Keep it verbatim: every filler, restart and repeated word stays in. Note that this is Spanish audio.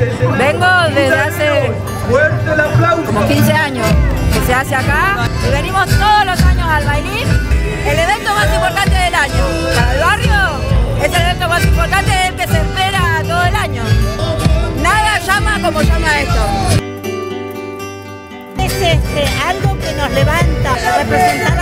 Vengo desde hace como quince años que se hace acá y venimos todos los años al Bailín, el evento más importante del año. Para el barrio es el evento más importante, es el que se espera todo el año. Nada llama como llama esto. Es este, algo que nos levanta, representamos